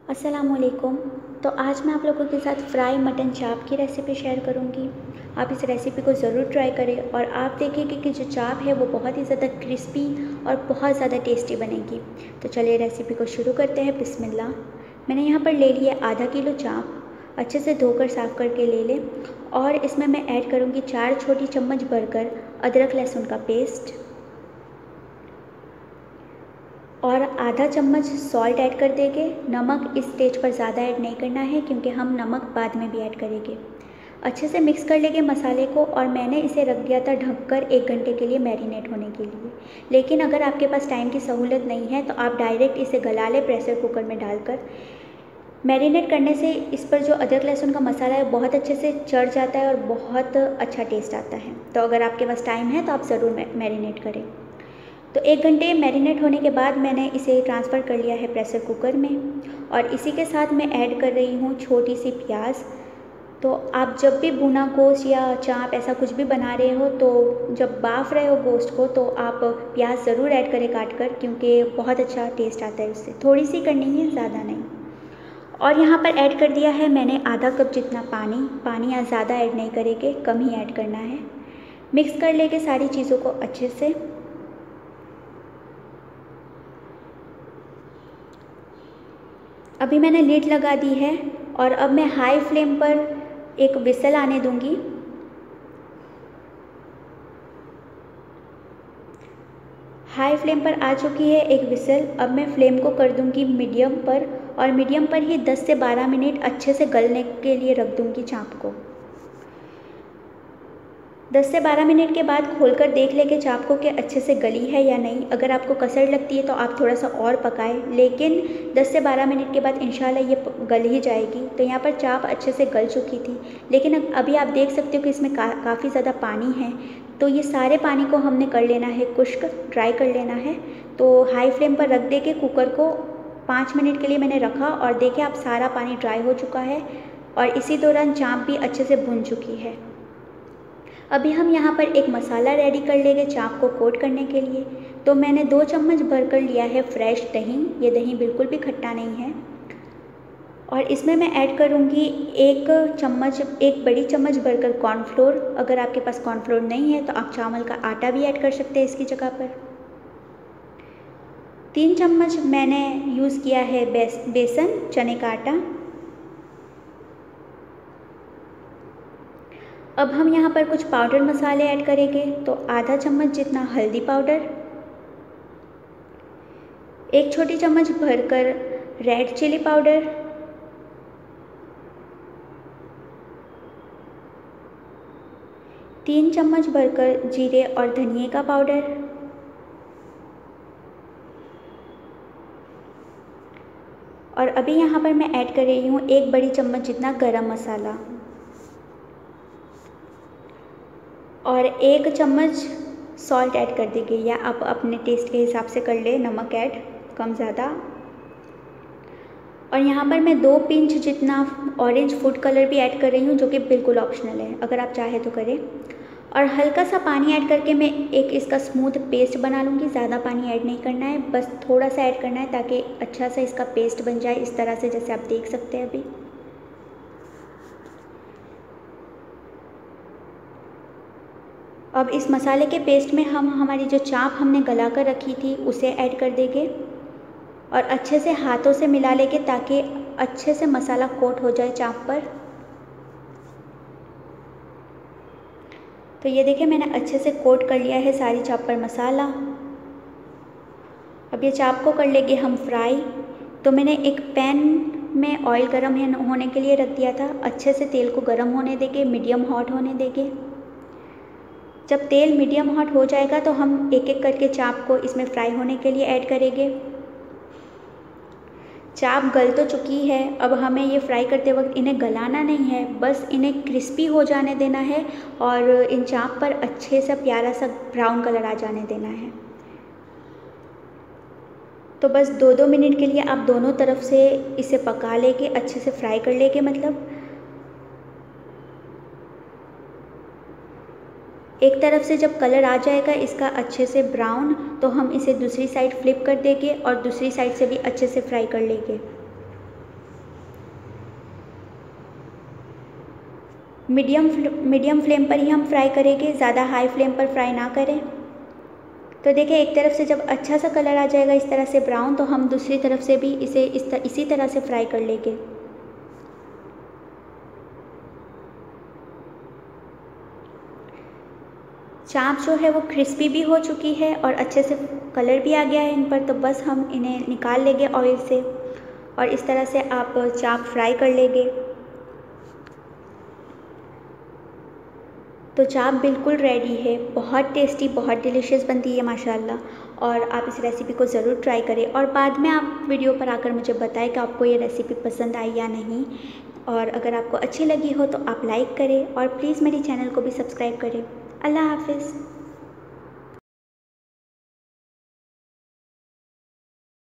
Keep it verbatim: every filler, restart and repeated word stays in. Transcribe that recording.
अस्सलामुअलैकुम। तो आज मैं आप लोगों के साथ फ्राई मटन चाप की रेसिपी शेयर करूंगी। आप इस रेसिपी को ज़रूर ट्राई करें और आप देखेंगे कि जो चाप है वो बहुत ही ज़्यादा क्रिस्पी और बहुत ज़्यादा टेस्टी बनेगी। तो चलिए रेसिपी को शुरू करते हैं। बिस्मिल्लाह। मैंने यहाँ पर ले लिया आधा किलो चाप, अच्छे से धोकर साफ़ करके ले लें और इसमें मैं ऐड करूँगी चार छोटी चम्मच भरकर अदरक लहसुन का पेस्ट और आधा चम्मच सॉल्ट ऐड कर देंगे। नमक इस स्टेज पर ज़्यादा ऐड नहीं करना है क्योंकि हम नमक बाद में भी ऐड करेंगे। अच्छे से मिक्स कर लेंगे मसाले को और मैंने इसे रख दिया था ढककर एक घंटे के लिए मैरिनेट होने के लिए। लेकिन अगर आपके पास टाइम की सहूलत नहीं है तो आप डायरेक्ट इसे गला लें प्रेशर कुकर में डालकर। मैरिनेट करने से इस पर जो अदरक लहसुन का मसाला है बहुत अच्छे से चढ़ जाता है और बहुत अच्छा टेस्ट आता है। तो अगर आपके पास टाइम है तो आप ज़रूर मैरिनेट करें। तो एक घंटे मैरिनेट होने के बाद मैंने इसे ट्रांसफ़र कर लिया है प्रेशर कुकर में और इसी के साथ मैं ऐड कर रही हूँ छोटी सी प्याज। तो आप जब भी भुना गोश्त या चाप ऐसा कुछ भी बना रहे हो तो जब बाफ़ रहे हो गोश्त को तो आप प्याज ज़रूर ऐड करें काट कर, क्योंकि बहुत अच्छा टेस्ट आता है उससे। थोड़ी सी करनी है, ज़्यादा नहीं। और यहाँ पर ऐड कर दिया है मैंने आधा कप जितना पानी। पानी यहाँ ज़्यादा ऐड नहीं करेंगे, कम ही ऐड करना है। मिक्स कर लेंगे सारी चीज़ों को अच्छे से। अभी मैंने लीड लगा दी है और अब मैं हाई फ्लेम पर एक विसल आने दूंगी। हाई फ्लेम पर आ चुकी है एक विसल। अब मैं फ्लेम को कर दूंगी मीडियम पर और मीडियम पर ही दस से बारह मिनट अच्छे से गलने के लिए रख दूंगी चाप को। दस से बारह मिनट के बाद खोलकर देख लें कि चाप को कि अच्छे से गली है या नहीं। अगर आपको कसर लगती है तो आप थोड़ा सा और पकाएं, लेकिन दस से बारह मिनट के बाद इंशाल्लाह ये गल ही जाएगी। तो यहाँ पर चाप अच्छे से गल चुकी थी, लेकिन अभी आप देख सकते हो कि इसमें का, काफ़ी ज़्यादा पानी है। तो ये सारे पानी को हमने कर लेना है खुश्क, ड्राई कर लेना है। तो हाई फ्लेम पर रख दे के कुकर को पाँच मिनट के लिए मैंने रखा और देखें आप सारा पानी ड्राई हो चुका है और इसी दौरान चाप भी अच्छे से भुन चुकी है। अभी हम यहाँ पर एक मसाला रेडी कर लेंगे चाप को कोट करने के लिए। तो मैंने दो चम्मच भरकर लिया है फ्रेश दही। ये दही बिल्कुल भी खट्टा नहीं है। और इसमें मैं ऐड करूँगी एक चम्मच एक बड़ी चम्मच भरकर कॉर्नफ्लोर। अगर आपके पास कॉर्नफ्लोर नहीं है तो आप चावल का आटा भी ऐड कर सकते हैं इसकी जगह पर। तीन चम्मच मैंने यूज़ किया है बेस, बेसन चने का आटा। अब हम यहाँ पर कुछ पाउडर मसाले ऐड करेंगे। तो आधा चम्मच जितना हल्दी पाउडर, एक छोटी चम्मच भरकर रेड चिली पाउडर, तीन चम्मच भरकर जीरे और धनिए का पाउडर, और अभी यहाँ पर मैं ऐड कर रही हूँ एक बड़ी चम्मच जितना गरम मसाला और एक चम्मच सॉल्ट ऐड कर देंगे, या आप अपने टेस्ट के हिसाब से कर ले नमक ऐड, कम ज़्यादा। और यहाँ पर मैं दो पिंच जितना ऑरेंज फूड कलर भी ऐड कर रही हूँ, जो कि बिल्कुल ऑप्शनल है, अगर आप चाहे तो करें। और हल्का सा पानी ऐड करके मैं एक इसका स्मूथ पेस्ट बना लूँगी। ज़्यादा पानी ऐड नहीं करना है, बस थोड़ा सा ऐड करना है ताकि अच्छा सा इसका पेस्ट बन जाए इस तरह से, जैसे आप देख सकते हैं अभी। अब इस मसाले के पेस्ट में हम हमारी जो चाप हमने गला कर रखी थी उसे ऐड कर देंगे और अच्छे से हाथों से मिला लेंगे ताकि अच्छे से मसाला कोट हो जाए चाप पर। तो ये देखिए मैंने अच्छे से कोट कर लिया है सारी चाप पर मसाला। अब ये चाप को कर लेंगे हम फ्राई। तो मैंने एक पैन में ऑयल गर्म होने के लिए रख दिया था। अच्छे से तेल को गर्म होने देंगे, मीडियम हॉट होने देंगे। जब तेल मीडियम हॉट हो जाएगा तो हम एक एक करके चाप को इसमें फ्राई होने के लिए ऐड करेंगे। चाप गल तो चुकी है, अब हमें ये फ्राई करते वक्त इन्हें गलाना नहीं है, बस इन्हें क्रिस्पी हो जाने देना है और इन चाप पर अच्छे सा प्यारा सा ब्राउन कलर आ जाने देना है। तो बस दो दो मिनट के लिए आप दोनों तरफ से इसे पका लेंगे, अच्छे से फ्राई कर लेंगे। मतलब एक तरफ से जब कलर आ जाएगा इसका अच्छे से ब्राउन, तो हम इसे दूसरी साइड फ्लिप कर देंगे और दूसरी साइड से भी अच्छे से फ्राई कर लेंगे। मीडियम मीडियम फ्लेम पर ही हम फ्राई करेंगे, ज़्यादा हाई फ्लेम पर फ्राई ना करें। तो देखिए एक तरफ से जब अच्छा सा कलर आ जाएगा इस तरह से ब्राउन, तो हम दूसरी तरफ से भी इसे इस तर, इसी तरह से फ्राई कर लेंगे। चाप जो है वो क्रिस्पी भी हो चुकी है और अच्छे से कलर भी आ गया है इन पर, तो बस हम इन्हें निकाल लेंगे ऑयल से और इस तरह से आप चाप फ्राई कर लेंगे। तो चाप बिल्कुल रेडी है, बहुत टेस्टी, बहुत डिलीशियस बनती है माशाल्लाह, और आप इस रेसिपी को ज़रूर ट्राई करें और बाद में आप वीडियो पर आकर मुझे बताएं कि आपको ये रेसिपी पसंद आई या नहीं। और अगर आपको अच्छी लगी हो तो आप लाइक करें और प्लीज़ मेरे चैनल को भी सब्सक्राइब करें। अल्लाह हाफ़िज़।